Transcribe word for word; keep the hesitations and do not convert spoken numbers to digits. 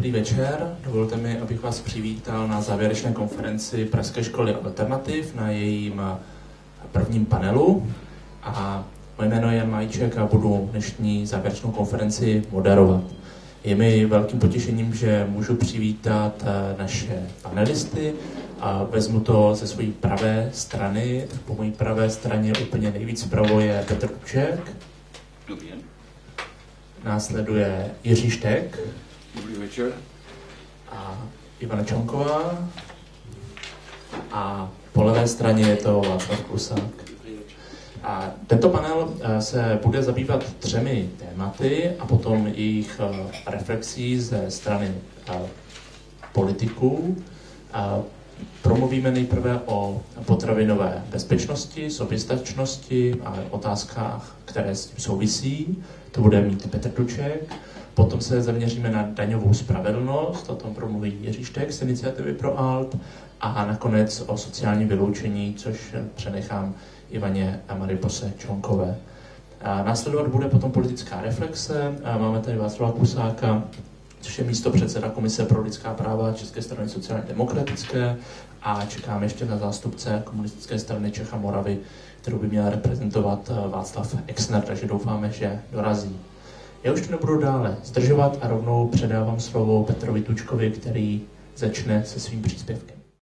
Dobrý večer, dovolte mi, abych vás přivítal na závěrečné konferenci Pražské školy Alternativ na jejím prvním panelu. A moje jméno je Jan Majček a budu dnešní závěrečnou konferenci moderovat. Je mi velkým potěšením, že můžu přivítat naše panelisty a vezmu to ze své pravé strany. Po mojí pravé straně úplně nejvíc vpravo je Petr Duček. Dobrý den. Následuje Jiří Štek. Dobrý večer. A Ivana Čonková. A po levé straně je to Václav Klusák. A tento panel se bude zabývat třemi tématy a potom jejich reflexí ze strany politiků. Promluvíme nejprve o potravinové bezpečnosti, soběstačnosti a otázkách, které s tím souvisí. To bude mít Petr Duček. Potom se zaměříme na daňovou spravedlnost, o tom promluví Jiří Štek z Iniciativy pro Alt. A nakonec o sociální vyloučení, což přenechám Ivaně a Maripose Čonkové. A následovat bude potom politická reflexe. A máme tady Václava Klusáka, což je místopředseda Komise pro lidská práva České strany sociálně demokratické, a čekáme ještě na zástupce Komunistické strany Čech a Moravy, kterou by měl reprezentovat Václav Exner, takže doufáme, že dorazí. Já už to nebudu dále zdržovat a rovnou předávám slovo Petrovi Tučkovi, který začne se svým příspěvkem.